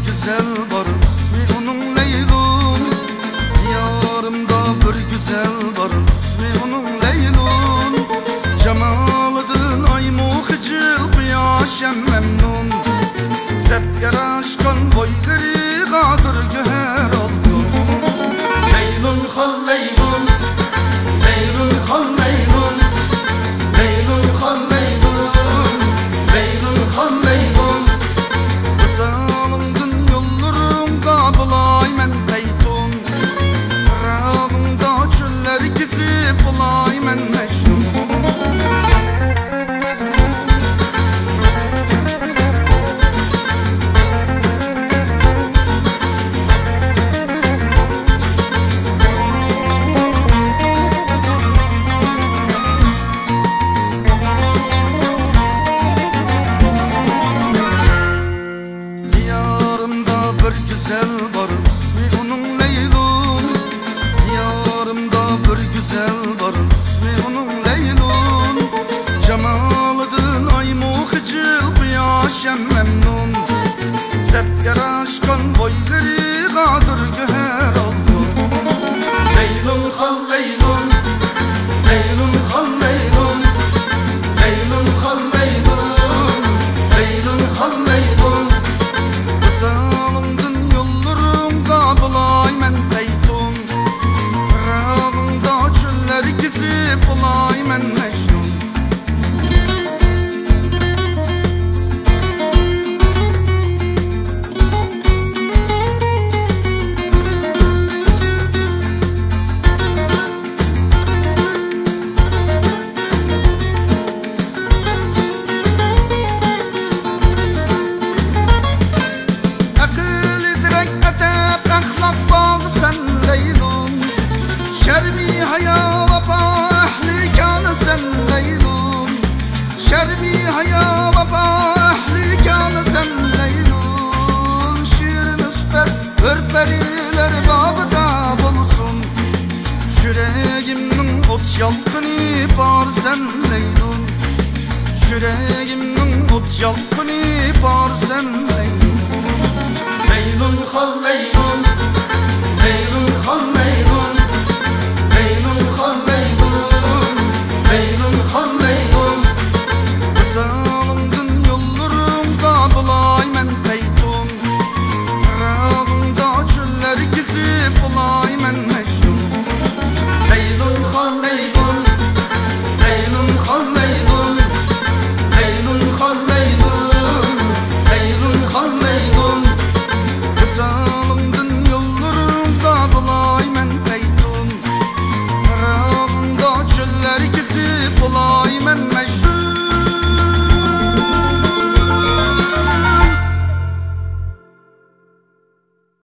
güzel var, ismi onun Leylun. Diyarımda bir güzel var, ismi onun Leylun. Cemalıdın ay muhicil, kıyaşem memnun. Zepker aşkan boyları kadır göher oldu. Leylun hal Leylun, Leylun hal Leylun, Leylun hal Leylun, Leylun hal Leylun. Kısalındın yollarım kabulay men peytun. Rağımda çöller kesip bulay men mecnun. Güzel var, ismi onun Leylun. Diyarımda bir güzel var, ismi onun Leylun. Cemalıdın ay muhicil, kıyaşem memnun. Zepker aşkan boyları kadır göher oldu. Leylun hal Leylun, Leylun hal Leylun, Leylun hal Leylun, Leylun hal Leylun. Kısalındın yollarım kabulay men peytun. Rağımda çöller kesip bulay men mecnun. Şerbi haya vapa ehli kânı sen Leylun. Şerbi haya vapa ehli kânı sen Leylun. Şiir nüspet ürperiler babıda bulsun. Yüreğimnin ot yalkını bar sen Leylun. Yüreğimnin ot yalkını bar sen Leylun.